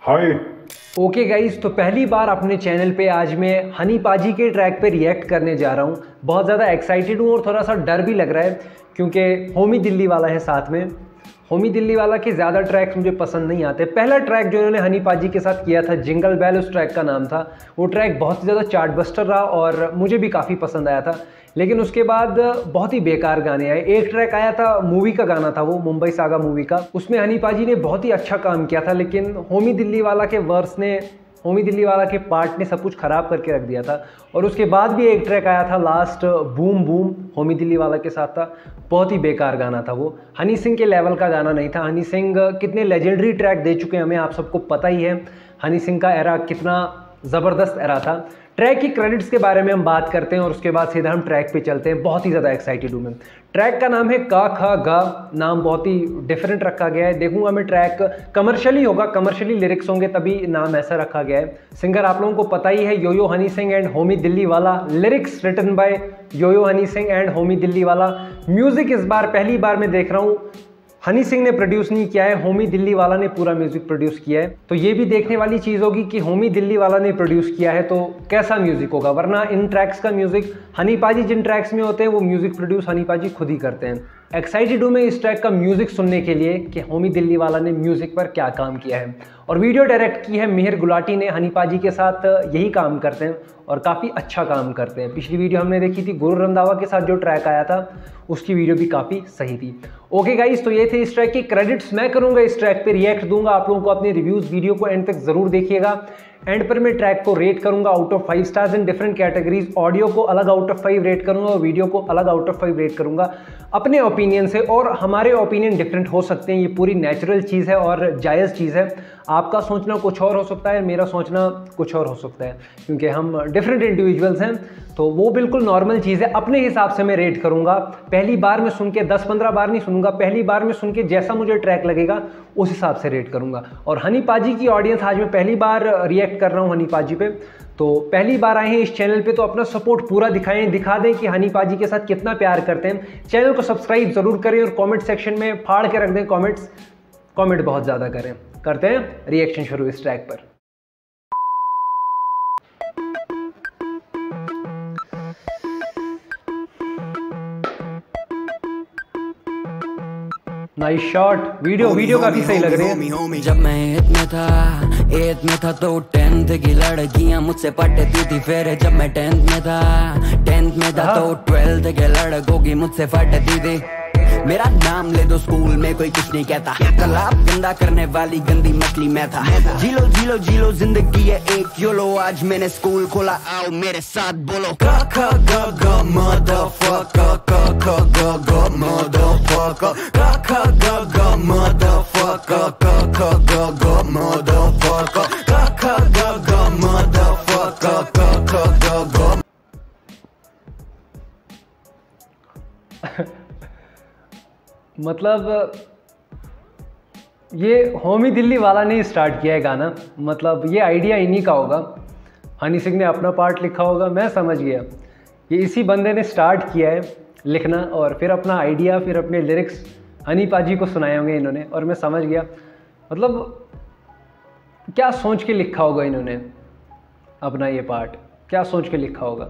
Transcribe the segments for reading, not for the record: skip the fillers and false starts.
हाय। Okay guys, तो पहली बार अपने चैनल पे आज मैं हनी पाजी के ट्रैक पे रिएक्ट करने जा रहा हूँ। बहुत ज़्यादा एक्साइटेड हूँ और थोड़ा सा डर भी लग रहा है क्योंकि होमी दिल्लीवाला है साथ में। होमी दिल्लीवाला के ज़्यादा ट्रैक्स मुझे पसंद नहीं आते। पहला ट्रैक जो इन्होंने हनी पाजी के साथ किया था जिंगल बेल, उस ट्रैक का नाम था। वो ट्रैक बहुत ही ज़्यादा चार्ट बस्टर रहा और मुझे भी काफ़ी पसंद आया था। लेकिन उसके बाद बहुत ही बेकार गाने आए। एक ट्रैक आया था, मूवी का गाना था वो, मुंबई सागा मूवी का। उसमें हनी पाजी ने बहुत ही अच्छा काम किया था, लेकिन होमी दिल्लीवाला के वर्स ने, होमी दिल्लीवाला के पार्ट ने सब कुछ ख़राब करके रख दिया था। और उसके बाद भी एक ट्रैक आया था last, boom boom, Homi Delhiwala के साथ था। बहुत ही बेकार गाना था वो, हनी सिंह के लेवल का गाना नहीं था। हनी सिंह कितने लेजेंडरी ट्रैक दे चुके हैं हमें, आप सबको पता ही है। हनी सिंह का एरा कितना ज़बरदस्त एरा था। ट्रैक की क्रेडिट्स के बारे में हम बात करते हैं और उसके बाद सीधा हम ट्रैक पे चलते हैं। बहुत ही ज़्यादा एक्साइटेड हूँ मैं। ट्रैक का नाम है KaKhaGa। नाम बहुत ही डिफरेंट रखा गया है। देखूंगा मैं, ट्रैक कमर्शियली होगा, कमर्शियली लिरिक्स होंगे तभी नाम ऐसा रखा गया है। सिंगर आप लोगों को पता ही है, Yo Yo Honey Singh and Hommie Dilliwala. Lyrics written by Yo Yo Honey Singh and Hommie Dilliwala. Music इस बार पहली बार मैं देख रहा हूँ हनी सिंह ने प्रोड्यूस नहीं किया है, होमी दिल्लीवाला ने पूरा म्यूजिक प्रोड्यूस किया है। तो ये भी देखने वाली चीज़ होगी कि होमी दिल्लीवाला ने प्रोड्यूस किया है तो कैसा म्यूजिक होगा। वरना इन ट्रैक्स का म्यूजिक हनी पाजी जिन ट्रैक्स में होते हैं वो म्यूजिक प्रोड्यूस हनी पाजी खुद ही करते हैं। एक्साइटेड हूँ मैं इस ट्रैक का म्यूजिक सुनने के लिए कि होमी दिल्लीवाला ने म्यूजिक पर क्या काम किया है। और वीडियो डायरेक्ट की है मिहिर गुलाटी ने। हनी पाजी के साथ यही काम करते हैं और काफ़ी अच्छा काम करते हैं। पिछली वीडियो हमने देखी थी गुरु रंधावा के साथ जो ट्रैक आया था, उसकी वीडियो भी काफ़ी सही थी। ओके गाइस, तो ये थे इस ट्रैक की क्रेडिट्स। मैं करूँगा इस ट्रैक पे रिएक्ट दूंगा, आप लोगों को अपने रिव्यूज़ वीडियो को एंड तक ज़रूर देखिएगा। एंड पर मैं ट्रैक को रेट करूंगा out of 5 stars in different categories. Audio को अलग आउट ऑफ 5 रेट करूंगा और वीडियो को अलग आउट ऑफ 5 रेट करूंगा अपने ओपिनियन से। और हमारे ओपिनियन डिफरेंट हो सकते हैं, ये पूरी नेचुरल चीज़ है और जायज़ चीज़ है। आपका सोचना कुछ और हो सकता है, मेरा सोचना कुछ और हो सकता है, क्योंकि हम डिफरेंट इंडिविजुअल्स हैं। तो वो बिल्कुल नॉर्मल चीज़ है। अपने हिसाब से मैं रेट करूंगा। पहली बार में सुन के 10-15 बार नहीं सुनूंगा, पहली बार में सुन के जैसा मुझे ट्रैक लगेगा उस हिसाब से रेट करूंगा। और हनी पाजी की ऑडियंस, आज मैं पहली बार रिएक्ट कर रहा हूँ हनी पाजी पे, तो पहली बार आए हैं इस चैनल पे तो अपना सपोर्ट पूरा दिखाएं, दिखा दें कि हनी पाजी के साथ कितना प्यार करते हैं। चैनल को सब्सक्राइब जरूर करें और कमेंट सेक्शन में फाड़ के रख दें कमेंट्स। कमेंट बहुत ज़्यादा करें। करते हैं रिएक्शन शुरू इस ट्रैक पर। Nice shot. वीडियो काफी सही लग रही है। जब मैं एथ में था तो 10th की लड़कियां मुझसे पढ़ती थी। फिर जब मैं 10th में था तो 12th के लड़कों की मुझसे फटती थी। मेरा नाम ले दो स्कूल में कोई कुछ नहीं कहता। तालाब गंदा करने वाली गंदी मछली मैं था। जीलो जिंदगी है एक योलो। आज मैंने स्कूल खोला, आओ मेरे साथ बोलो KaKhaGa motherfucker, KaKhaGa motherfucker, KaKhaGa motherfucker, KaKhaGa motherfucker, KaKhaGa motherfucker, KaKhaGa। मतलब ये होमी दिल्लीवाला ने स्टार्ट किया है गाना, मतलब ये आइडिया इन्हीं का होगा। हनी सिंह ने अपना पार्ट लिखा होगा, मैं समझ गया। ये इसी बंदे ने स्टार्ट किया है लिखना और फिर अपना आइडिया, फिर अपने लिरिक्स हनी पाजी को सुनाए होंगे इन्होंने और मैं समझ गया। मतलब क्या सोच के लिखा होगा इन्होंने अपना ये पार्ट, क्या सोच के लिखा होगा।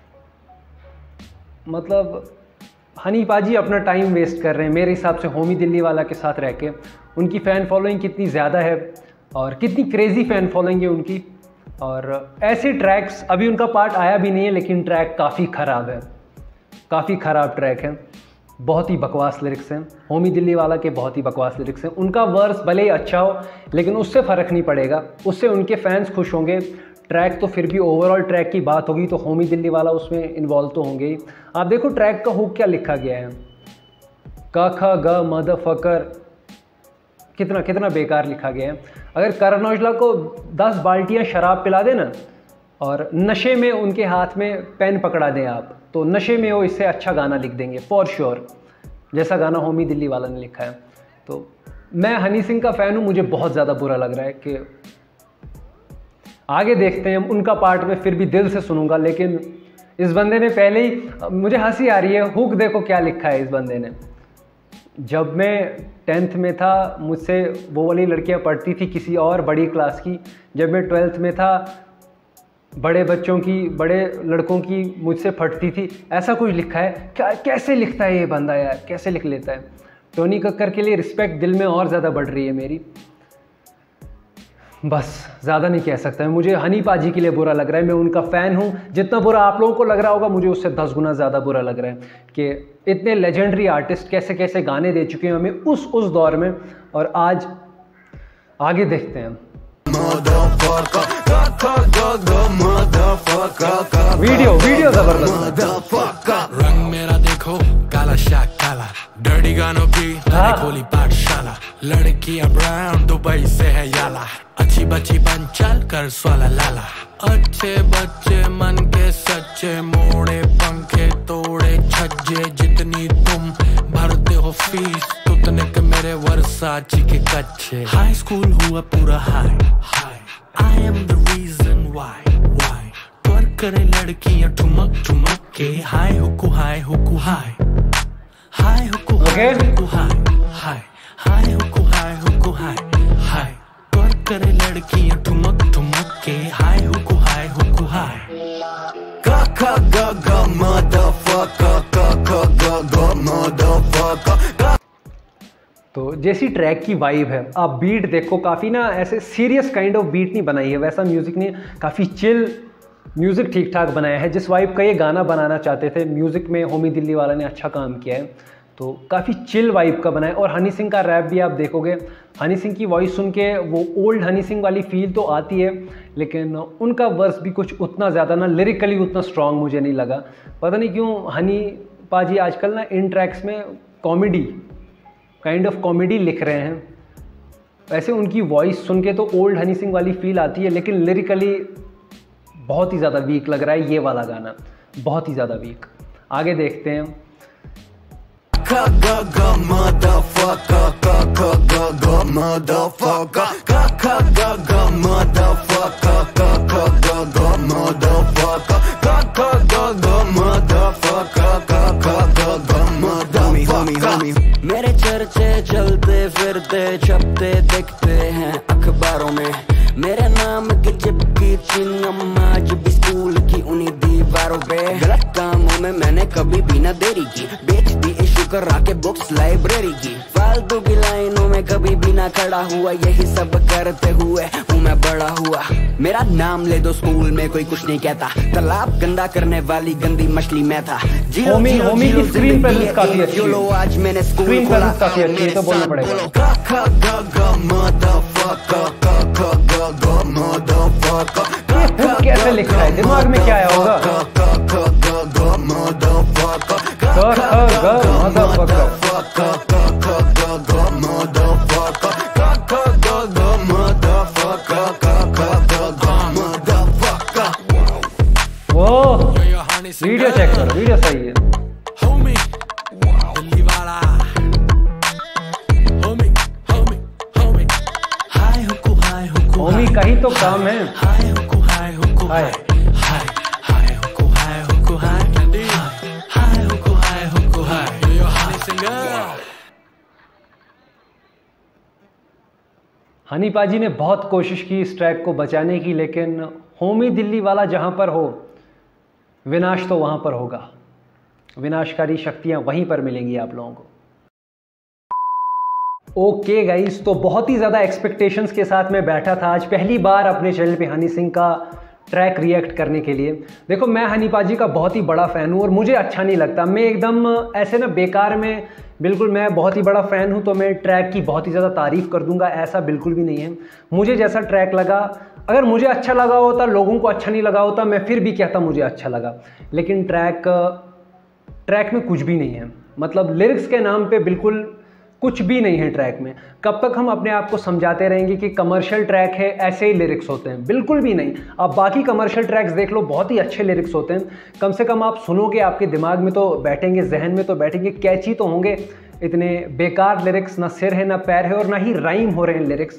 मतलब हनी पाजी अपना टाइम वेस्ट कर रहे हैं मेरे हिसाब से होमी दिल्लीवाला के साथ रह के। उनकी फ़ैन फॉलोइंग कितनी ज़्यादा है और कितनी क्रेज़ी फ़ैन फॉलोइंग है उनकी। और ऐसे ट्रैक्स, अभी उनका पार्ट आया भी नहीं है लेकिन ट्रैक काफ़ी ख़राब है, काफ़ी ख़राब ट्रैक है। बहुत ही बकवास लिरिक्स हैं होमी दिल्लीवाला के, बहुत ही बकवास लिरिक्स हैं। उनका वर्स भले ही अच्छा हो लेकिन उससे फ़र्क नहीं पड़ेगा, उससे उनके फैंस खुश होंगे। ट्रैक तो फिर भी ओवरऑल ट्रैक की बात होगी तो होमी दिल्लीवाला उसमें इन्वॉल्व तो होंगे ही। आप देखो ट्रैक का हुक क्या लिखा गया है, KaKhaGa motherfucker। कितना बेकार लिखा गया है। अगर करण औजला को 10 बाल्टियाँ शराब पिला देना और नशे में उनके हाथ में पेन पकड़ा दें आप, तो नशे में वो इससे अच्छा गाना लिख देंगे फॉर श्योर, जैसा गाना होमी दिल्लीवाला ने लिखा है। तो मैं हनी सिंह का फ़ैन हूँ, मुझे बहुत ज़्यादा बुरा लग रहा है कि आगे देखते हैं हम उनका पार्ट में फिर भी दिल से सुनूंगा। लेकिन इस बंदे ने पहले ही, मुझे हंसी आ रही है, हुक देखो क्या लिखा है इस बंदे ने। जब मैं 10th में था मुझसे वो वाली लड़कियां पढ़ती थी किसी और बड़ी क्लास की। जब मैं 12th में था बड़े बच्चों की, बड़े लड़कों की मुझसे फटती थी। ऐसा कुछ लिखा है क्या? कैसे लिखता है ये बंदा यार, कैसे लिख लेता है। टोनी कक्कर के लिए रिस्पेक्ट दिल में और ज़्यादा बढ़ रही है मेरी। बस ज़्यादा नहीं कह सकता है। मुझे हनी पाजी के लिए बुरा लग रहा है, मैं उनका फ़ैन हूँ। जितना बुरा आप लोगों को लग रहा होगा मुझे उससे 10 गुना ज़्यादा बुरा लग रहा है कि इतने लेजेंडरी आर्टिस्ट कैसे कैसे गाने दे चुके हैं हमें उस दौर में। और आज आगे देखते हैं। वीडियो जबरदस्त। रंग मेरा देखो काला शाह काला, डर्टी गानों की खोली पाठशाला। लड़कियां ब्राउन दुबई से है याला, अच्छी बच्ची बन चल कर स्वाला लाला। अच्छे बच्चे मन के सच्चे, मोड़े पंखे तोड़े छज्जे। जितनी तुम भरते हो फीस उतने के मेरे वर्साची के कच्चे। हाई स्कूल हुआ पूरा high high, I am the reason why twerk करे लड़कियां ठुमक ठुमक के। हाय हुकू हाय हुकू हाय, हाय हुकू हाय हुकू हाय, हाय हाय हुकू हाय हुकू हाय, हाय twerk करे लड़कियां ठुमक ठुमक के। हाय हुकू हाय हुकू हाय। KaKhaGa motherfucker, KaKhaGa motherfucker। तो जैसी ट्रैक की वाइब है, आप बीट देखो, काफ़ी ना ऐसे सीरियस काइंड ऑफ बीट नहीं बनाई है, वैसा म्यूज़िक नहीं, काफ़ी चिल म्यूज़िक ठीक ठाक बनाया है। जिस वाइब का ये गाना बनाना चाहते थे म्यूज़िक में होमी दिल्लीवाला ने अच्छा काम किया है। तो काफ़ी चिल वाइब का बनाया। और हनी सिंह का रैप भी आप देखोगे, हनी सिंह की वॉइस सुन के वो ओल्ड हनी सिंह वाली फील तो आती है, लेकिन उनका वर्स भी कुछ उतना ज़्यादा ना लिरिकली उतना स्ट्रॉन्ग मुझे नहीं लगा। पता नहीं क्यों हनी पाजी आजकल ना इन ट्रैक्स में कॉमेडी काइंड ऑफ कॉमेडी लिख रहे हैं। वैसे उनकी वॉइस सुन के तो ओल्ड हनी सिंह वाली फील आती है, लेकिन लिरिकली बहुत ही ज़्यादा वीक लग रहा है ये वाला गाना, बहुत ही ज़्यादा वीक। आगे देखते हैं। KaKhaGa motherfucker, KaKhaGa motherfucker, KaKhaGa motherfucker, KaKhaGa motherfucker, KaKhaGa motherfucker, KaKhaGa motherfucker। मेरे चर्चे चलते फिरते छपते दिखते हैं अखबारों में। मेरे नाम की चिपकी चिंगम आज भी स्कूल की उन्हीं दीवारों पे। गलत कामों में मैंने कभी भी ना देरी की, बेच दी इशू करा के बुक्स लाइब्रेरी की। फालतू की लाइनों में कभी भी ना खड़ा हुआ, यही सब करते हुए हूँ मैं बड़ा हुआ। मेरा नाम ले दो स्कूल में कोई कुछ नहीं कहता, तालाब गंदा करने वाली गंदी मछली मैं था। होमी की स्क्रीन प्रेजेंस काफी अच्छी है, आज मैंने स्कूल खोला काफी अच्छी है, तो बोलना पड़ेगा। KaKhaGa motherfucker, KaKhaGa motherfucker। कैसे लिखा है, दिमाग में क्या आया होगा? KaKhaGa motherfucker, KaKhaGa motherfucker, KaKhaGa motherfucker, KaKhaGa motherfucker, KaKhaGa motherfucker। वो वीडियो चेक करो, वीडियो सही है। Hommie Dilliwala, Hommie Hommie Hommie, हाय हुकू हाय हुकू, होमी का ही तो काम है। हाय हुकू हाय हुकू हाय, हाय हाय हुकू हाय हुकू हाय, हाय हुकू हाय हुकू हाय। YoYoHoneySingh। हनी पाजी ने बहुत कोशिश की इस ट्रैक को बचाने की, लेकिन होमी दिल्लीवाला जहां पर हो विनाश तो वहां पर होगा। विनाशकारी शक्तियां वहीं पर मिलेंगी आप लोगों को। ओके गाइस, तो बहुत ही ज़्यादा एक्सपेक्टेशंस के साथ मैं बैठा था आज पहली बार अपने चैनल पे हनी सिंह का ट्रैक रिएक्ट करने के लिए। देखो मैं हनी पाजी का बहुत ही बड़ा फ़ैन हूँ और मुझे अच्छा नहीं लगता, मैं एकदम ऐसे ना बेकार में, बिल्कुल मैं बहुत ही बड़ा फ़ैन हूँ तो मैं ट्रैक की बहुत ही ज़्यादा तारीफ़ कर दूंगा, ऐसा बिल्कुल भी नहीं है। मुझे जैसा ट्रैक लगा, अगर मुझे अच्छा लगा होता, लोगों को अच्छा नहीं लगा होता, मैं फिर भी कहता मुझे अच्छा लगा। लेकिन ट्रैक में कुछ भी नहीं है, मतलब लिरिक्स के नाम पे बिल्कुल कुछ भी नहीं है ट्रैक में। कब तक हम अपने आप को समझाते रहेंगे कि कमर्शियल ट्रैक है ऐसे ही लिरिक्स होते हैं? बिल्कुल भी नहीं। आप बाकी कमर्शियल ट्रैक्स देख लो, बहुत ही अच्छे लिरिक्स होते हैं। कम से कम आप सुनोगे, आपके दिमाग में तो बैठेंगे, जहन में तो बैठेंगे, कैची तो होंगे। इतने बेकार लिरिक्स, ना सिर है ना पैर है और ना ही राइम हो रहे हैं लिरिक्स,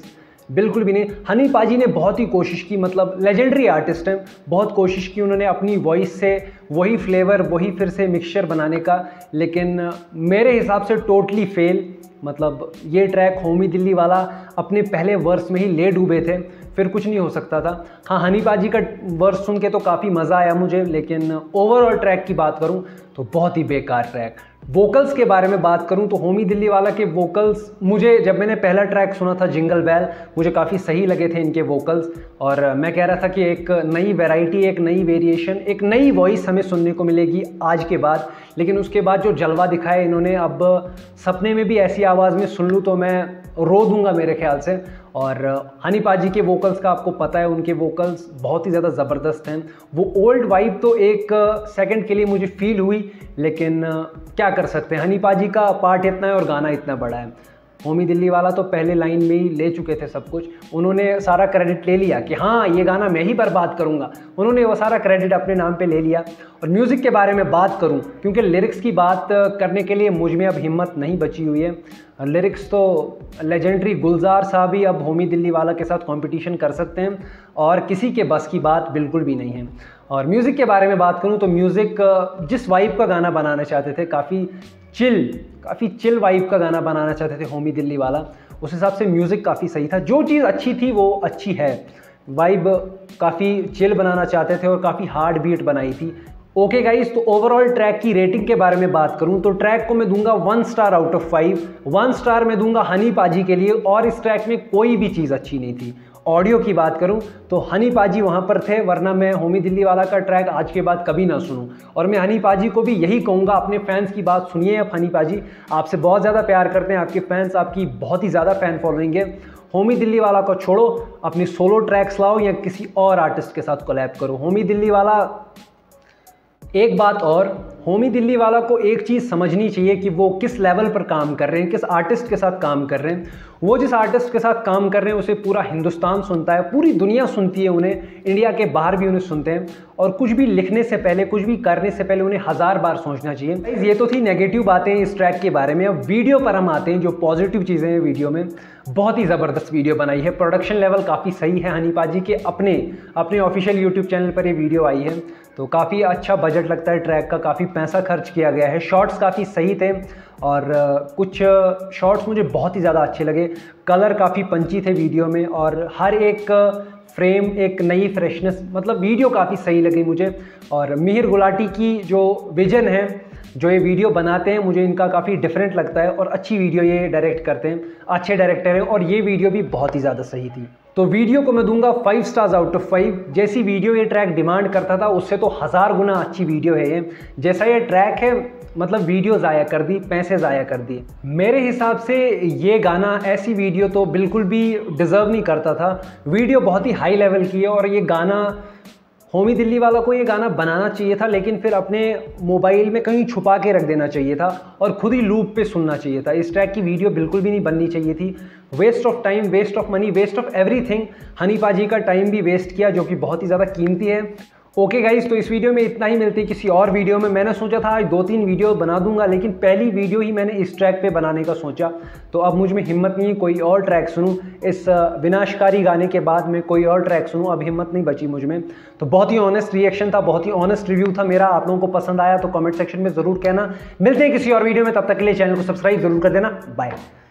बिल्कुल भी नहीं। हनी पाजी ने बहुत ही कोशिश की, मतलब लेजेंडरी आर्टिस्ट हैं, बहुत कोशिश की उन्होंने अपनी वॉइस से वही फ्लेवर, वही फिर से मिक्सचर बनाने का, लेकिन मेरे हिसाब से टोटली फेल। मतलब ये ट्रैक होमी दिल्ली वाला अपने पहले वर्स में ही ले डूबे थे, फिर कुछ नहीं हो सकता था। हाँ, हनी पाजी का वर्स सुन के तो काफ़ी मज़ा आया मुझे, लेकिन ओवरऑल ट्रैक की बात करूँ तो बहुत ही बेकार ट्रैक। वोकल्स के बारे में बात करूं तो होमी दिल्ली वाला के वोकल्स, मुझे जब मैंने पहला ट्रैक सुना था जिंगल बेल, मुझे काफ़ी सही लगे थे इनके वोकल्स, और मैं कह रहा था कि एक नई वैरायटी, एक नई वेरिएशन, एक नई वॉइस हमें सुनने को मिलेगी आज के बाद। लेकिन उसके बाद जो जलवा दिखाया इन्होंने, अब सपने में भी ऐसी आवाज़ में सुन लूँ तो मैं रो दूंगा मेरे ख्याल से। और हनी पाजी के वोकल्स का आपको पता है, उनके वोकल्स बहुत ही ज़्यादा ज़बरदस्त हैं। वो ओल्ड वाइब तो एक सेकंड के लिए मुझे फील हुई, लेकिन क्या कर सकते हैं, हनी पाजी का पार्ट इतना है और गाना इतना बड़ा है। होमी दिल्ली वाला तो पहले लाइन में ही ले चुके थे सब कुछ, उन्होंने सारा क्रेडिट ले लिया कि हाँ ये गाना मैं ही बर्बाद करूँगा, उन्होंने वो सारा क्रेडिट अपने नाम पे ले लिया। और म्यूज़िक के बारे में बात करूँ, क्योंकि लिरिक्स की बात करने के लिए मुझ में अब हिम्मत नहीं बची हुई है। लिरिक्स तो लेजेंडरी गुलजार साहब ही अब होमी दिल्ली वाला के साथ कंपटीशन कर सकते हैं, और किसी के बस की बात बिल्कुल भी नहीं है। और म्यूज़िक के बारे में बात करूँ तो म्यूज़िक जिस वाइब का गाना बनाना चाहते थे, काफ़ी चिल वाइब का गाना बनाना चाहते थे होमी दिल्ली वाला, उस हिसाब से म्यूज़िक काफ़ी सही था। जो चीज़ अच्छी थी वो अच्छी है, वाइब काफ़ी चिल बनाना चाहते थे और काफ़ी हार्ड बीट बनाई थी। ओके गाइस, तो ओवरऑल ट्रैक की रेटिंग के बारे में बात करूं तो ट्रैक को मैं दूंगा 1 स्टार आउट ऑफ 5। 1 स्टार मैं दूंगा हनी पाजी के लिए, और इस ट्रैक में कोई भी चीज़ अच्छी नहीं थी। ऑडियो की बात करूं तो हनी पाजी वहां पर थे, वरना मैं होमी दिल्ली वाला का ट्रैक आज के बाद कभी ना सुनूं। और मैं हनी पाजी को भी यही कहूँगा, अपने फैंस की बात सुनिए। अब हनी पाजी आपसे बहुत ज़्यादा प्यार करते हैं, आपके फैंस, आपकी बहुत ही ज़्यादा फ़ैन फॉलोइंग है। होमी दिल्ली वाला को छोड़ो, अपनी सोलो ट्रैक्स लाओ या किसी और आर्टिस्ट के साथ कोलैब करो। होमी दिल्ली वाला, एक बात और, होमी दिल्ली वाला को एक चीज़ समझनी चाहिए कि वो किस लेवल पर काम कर रहे हैं, किस आर्टिस्ट के साथ काम कर रहे हैं। वो जिस आर्टिस्ट के साथ काम कर रहे हैं उसे पूरा हिंदुस्तान सुनता है, पूरी दुनिया सुनती है उन्हें, इंडिया के बाहर भी उन्हें सुनते हैं। और कुछ भी लिखने से पहले, कुछ भी करने से पहले उन्हें 1000 बार सोचना चाहिए। ये तो थी नेगेटिव बातें इस ट्रैक के बारे में। अब वीडियो पर हम आते हैं, जो पॉजिटिव चीज़ें हैं वीडियो में। बहुत ही ज़बरदस्त वीडियो बनाई है, प्रोडक्शन लेवल काफ़ी सही है। हनी पाजी के अपने ऑफिशियल यूट्यूब चैनल पर ये वीडियो आई है, तो काफ़ी अच्छा बजट लगता है ट्रैक का, काफ़ी पैसा खर्च किया गया है। शॉट्स काफ़ी सही थे, और कुछ शॉट्स मुझे बहुत ही ज़्यादा अच्छे लगे। कलर काफ़ी पंची थे वीडियो में, और हर एक फ्रेम एक नई फ्रेशनेस, मतलब वीडियो काफ़ी सही लगी मुझे। और मिहिर गुलाटी की जो विजन है, जो ये वीडियो बनाते हैं, मुझे इनका काफ़ी डिफरेंट लगता है, और अच्छी वीडियो ये डायरेक्ट करते हैं, अच्छे डायरेक्टर हैं। और ये वीडियो भी बहुत ही ज़्यादा सही थी, तो वीडियो को मैं दूंगा 5 स्टार्स आउट ऑफ 5। जैसी वीडियो ये ट्रैक डिमांड करता था उससे तो 1000 गुना अच्छी वीडियो है ये। जैसा ये ट्रैक है, मतलब वीडियो ज़ाया कर दी, पैसे ज़ाया कर दिए। मेरे हिसाब से ये गाना, ऐसी वीडियो तो बिल्कुल भी डिज़र्व नहीं करता था। वीडियो बहुत ही हाई लेवल की है, और ये गाना, होमी दिल्ली वाला को ये गाना बनाना चाहिए था, लेकिन फिर अपने मोबाइल में कहीं छुपा के रख देना चाहिए था और खुद ही लूप पे सुनना चाहिए था। इस ट्रैक की वीडियो बिल्कुल भी नहीं बननी चाहिए थी। Waste of time, waste of money, waste of everything. Honey paaji का टाइम भी वेस्ट किया, जो कि बहुत ही ज़्यादा कीमती है। ओके गाइस, तो इस वीडियो में इतना ही। मिलती है किसी और वीडियो में। मैंने सोचा था आज 2-3 वीडियो बना दूंगा, लेकिन पहली वीडियो ही मैंने इस ट्रैक पे बनाने का सोचा, तो अब मुझ में हिम्मत नहीं है कोई और ट्रैक सुनूं। इस विनाशकारी गाने के बाद मैं कोई और ट्रैक सुनूं, अब हिम्मत नहीं बची मुझ में। तो बहुत ही ऑनेस्ट रिएक्शन था, बहुत ही ऑनेस्ट रिव्यू था मेरा। आप लोगों को पसंद आया तो कमेंट सेक्शन में ज़रूर कहना। मिलते हैं किसी और वीडियो में, तब तक के लिए चैनल को सब्सक्राइब जरूर कर देना। बाय।